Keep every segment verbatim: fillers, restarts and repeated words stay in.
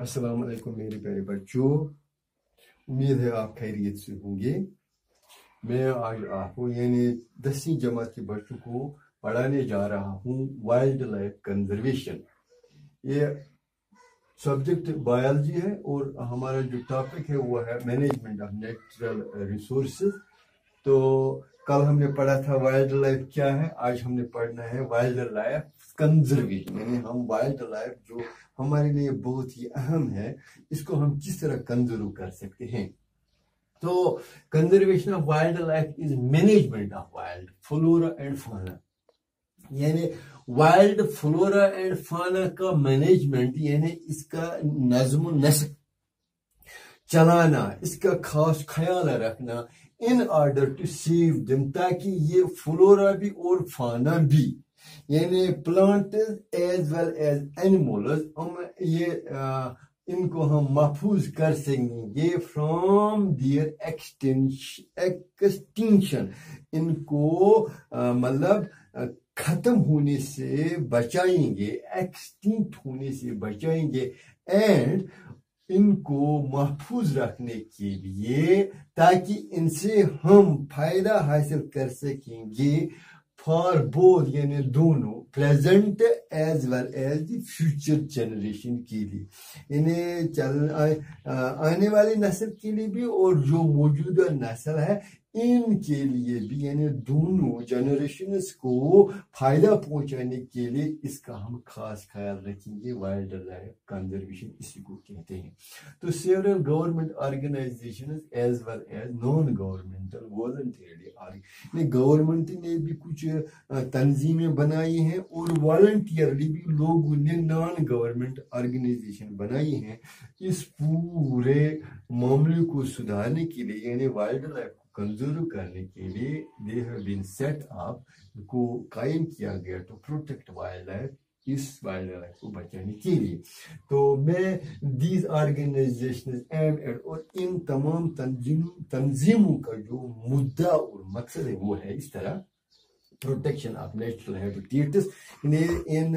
अस्सलाम वालेकुम मेरे प्यारे बच्चों, उम्मीद है आप खैरियत से होंगे। मैं आज आपको यानी दसवीं जमात के बच्चों को पढ़ाने जा रहा हूँ वाइल्ड लाइफ कंजर्वेशन। ये सब्जेक्ट बायोलॉजी है और हमारा जो टॉपिक है वो है मैनेजमेंट ऑफ नेचुरल रिसोर्सेज। तो कल हमने पढ़ा था वाइल्ड लाइफ क्या है, आज हमने पढ़ना है वाइल्ड लाइफ कंजर्वेशन। यानी हम वाइल्ड लाइफ जो हमारे लिए बहुत ही अहम है, इसको हम किस तरह कंजर्व कर सकते हैं। तो conservation of wild life is management of wild flora and fauna. यानी वाइल्ड फ्लोरा एंड फौना का मैनेजमेंट, यानी इसका नज्म नस्क चलाना, इसका खास ख्याल रखना in order to save them, ताकि ये फ्लोरा भी और फाना भी यानी plant as well as animals हम ये आ, इनको हम महफूज कर सकेंगे फ्रॉम दियर एक्सटिंक्शन। इनको मतलब खत्म होने से बचाएंगे, एक्सटिंक्ट होने से बचाएंगे एंड इनको महफूज रखने के लिए, ताकि इनसे हम फायदा हासिल कर सकेंगे फॉर बोथ यानी दोनों present as well as the future generation के लिए, इन्हें चल आने वाली नस्ल के लिए भी और जो मौजूदा नस्ल है इनके लिए भी, यानी दोनों जनरेशंस को फायदा पहुंचाने के लिए इसका हम खास ख्याल रखेंगे। वाइल्ड लाइफ कंजर्वेशन इसी को कहते हैं। तो several government organisations as well as non governmental voluntarily, government ने भी कुछ तंजीमें बनाई हैं और वॉलंटियरली भी लोगों ने नॉन गवर्नमेंट ऑर्गेनाइजेशन बनाई हैं इस पूरे मामले को सुधारने के लिए, यानी वाइल्ड लाइफ कंजर्व करने के लिए they have been set up, को कायम किया गया टू प्रोटेक्ट वाइल्ड लाइफ, इस वाइल्ड लाइफ को बचाने के लिए। तो मैं दीज ऑर्गेनाइजेशंस एम एड और इन तमाम तंजीम तंजीमों का जो मुद्दा और मकसद है वो है इस तरह प्रोटेक्शन ऑफ नेचुरल हैबिटेट्स। इन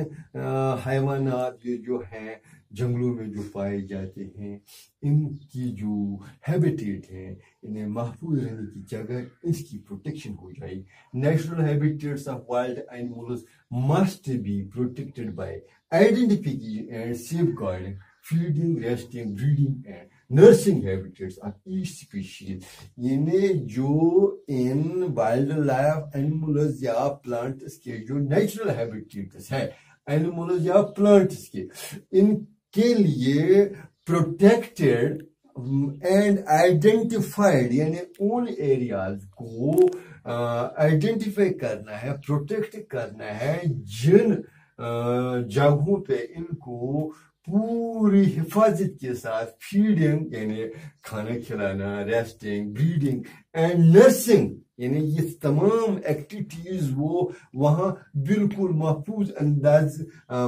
हैवानात जो हैं जंगलों में जो पाए जाते हैं, इनकी जो हैबिटेट है, इन्हें महफूज रहने की जगह इसकी प्रोटेक्शन हो जाए। Natural habitats of wild animals must be protected by identification and safeguarding, feeding, resting, breeding and nursing habitats of each species. यानी जो इन वाइल्ड लाइफ एनिमल्स या प्लांट्स के जो नेचुरल हैबिटेट्स है, एनिमल्स या प्लांट्स के, इनके लिए प्रोटेक्टेड एंड आइडेंटिफाइड, यानी उन एरियाज को आइडेंटिफाई uh, करना है, प्रोटेक्ट करना है जिन uh, जगहों पे इनको पूरी हिफाजत के साथ फीडिंग यानी खाना खिलाना, रेस्टिंग, ब्रीडिंग एंड नर्सिंग, यानी ये तमाम एक्टिविटीज वो वहाँ बिल्कुल महफूज अंदाज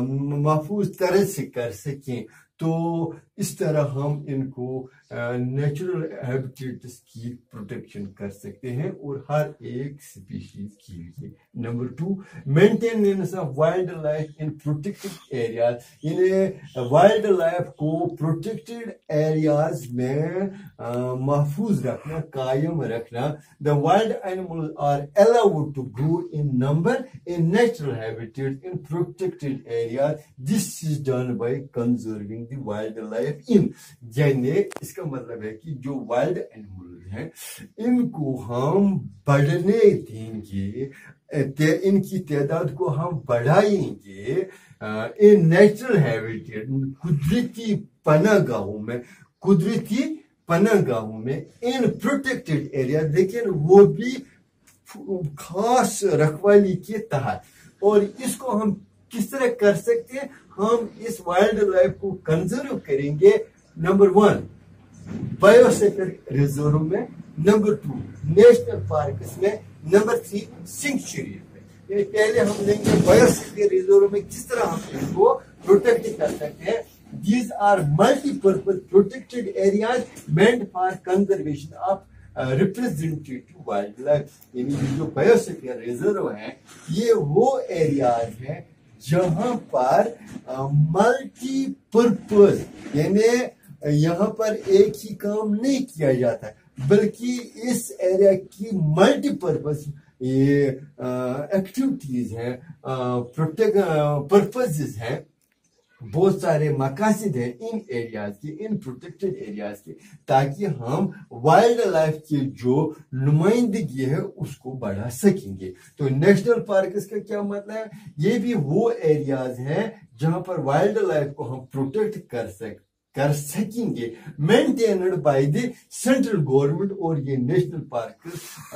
महफूज तरह से कर सकें। तो इस तरह हम इनको नेचुरल हैबिटेट्स की प्रोटेक्शन कर सकते हैं और हर एक स्पीशीज के लिए। Number two, maintenance of wild life in protected areas, यानी वाइल्ड लाइफ को प्रोटेक्टेड एरियाज में महफूज रखना, कायम रखना। The wild animals are allowed to grow in number in natural habitat in protected areas, this is done by conserving the wild life in, यानी इसका मतलब है कि जो वाइल्ड एनिमल हैं इनको हम बढ़ने देंगे, ते, इनकी तादाद को हम बढ़ाएंगे इन नेचुरल हैबिटेट, कुदरती पनाहगाहों में, कुदरती पनाहगाहों में इन प्रोटेक्टेड एरिया, लेकिन वो भी खास रखवाली के तहत। और इसको हम किस तरह कर सकते हैं, हम इस वाइल्ड लाइफ को कंजर्व करेंगे। नंबर वन, बायोस्फीयर रिजर्व में, नंबर टू नेशनल पार्क्स में, नंबर थ्री सेंचुरी में। पहले हम लेंगे बायोस्फीयर रिजर्व में किस तरह हम इसको प्रोटेक्ट कर सकते हैं। These are multipurpose protected areas meant for conservation of representative wild life, यानी जो बायोस्फीयर रिजर्व है ये वो एरियाज हैं जहां पर मल्टी पर्पज यानी यहाँ पर एक ही काम नहीं किया जाता है, बल्कि इस एरिया की मल्टीपर्पज ये एक्टिविटीज हैं, प्रोटेक्ट पर्पसेस हैं, बहुत सारे मकासद हैं इन एरियाज के, इन प्रोटेक्टेड एरियाज के, ताकि हम वाइल्ड लाइफ की जो नुमाइंदगी है उसको बढ़ा सकेंगे। तो नेशनल पार्क का क्या मतलब है, ये भी वो एरियाज हैं जहां पर वाइल्ड लाइफ को हम प्रोटेक्ट कर सकते कर सकेंगे, maintained by the central government. और ये नेशनल पार्क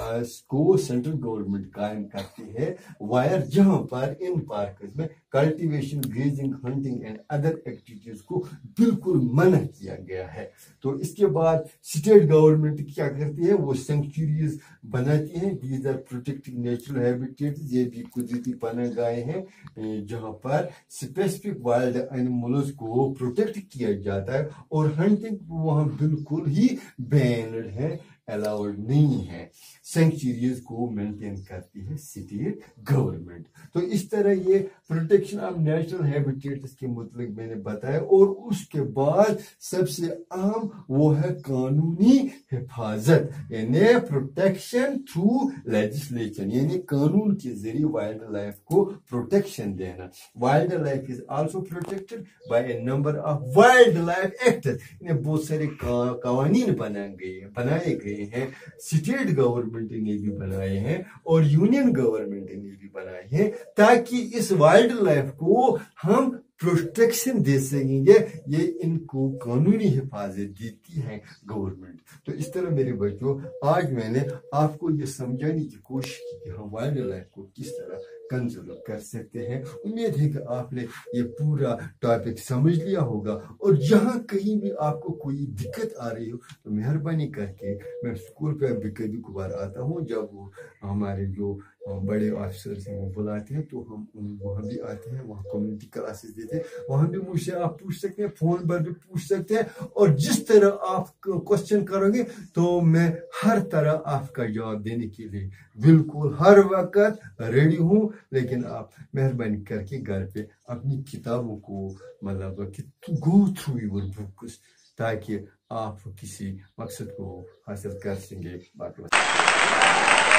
को सेंट्रल गवर्नमेंट कायम करती है, वायर जहां पर इन पार्क में cultivation, grazing, hunting and other activities को बिल्कुल मना किया गया है। तो इसके बाद स्टेट गवर्नमेंट क्या करती है, वो सेंचुरीज बनाती है। These are protecting natural habitats, ये भी कुदरती पनाह गाहें हैं जहां पर स्पेसिफिक वाइल्ड एनिमल्स को प्रोटेक्ट किया जाता है, और हंटिंग वहां बिल्कुल ही बैन्ड है, अलाउड नहीं है। सेंचुरीज को मेंटेन करती है स्टेट गवर्नमेंट। तो इस तरह ये प्रोटेक्शन ऑफ नेचुरल हैबिटेट्स के मुतल्लिक मैंने बताया। और उसके बाद सबसे अहम वो है कानूनी हिफाजत, यानी प्रोटेक्शन थ्रू लेजिस्लेशन, यानी कानून के जरिए वाइल्ड लाइफ को प्रोटेक्शन देना। Wild life is also protected by a number of wild life act, बहुत सारे कानून बनाए गए बनाए गए हैं, स्टेट गवर्नमेंट ने भी बनाए हैं और यूनियन गवर्नमेंट ने भी बनाए हैं, ताकि इस वाइल्ड लाइफ को हम प्रोटेक्शन दे सकेंगे। ये इनको कानूनी हिफाजत देती है गवर्नमेंट। तो इस तरह मेरे बच्चों, आज मैंने आपको ये समझाने की कोशिश की कि हम वाइल्ड लाइफ को किस तरह कंजर्व कर सकते हैं। उम्मीद है कि आपने ये पूरा टॉपिक समझ लिया होगा, और जहां कहीं भी आपको कोई दिक्कत आ रही हो तो मेहरबानी करके, मैं स्कूल पे भी कभी कभार आता हूँ, जब वो हमारे जो बड़े ऑफिसर्स हैं वो बुलाते हैं तो हम वहाँ भी आते हैं, वहाँ कम्युनिटी क्लासेस देते हैं, वहाँ भी मुझसे आप पूछ सकते हैं, फोन पर भी पूछ सकते हैं, और जिस तरह आप क्वेश्चन करोगे तो मैं हर तरह आपका जवाब देने के लिए बिल्कुल हर वक्त रेडी हूँ। लेकिन आप मेहरबानी करके घर पे अपनी किताबों को मतलब गो थ्रू योर बुक्स, ताकि आप किसी मकसद को हासिल कर सकेंगे। बाकी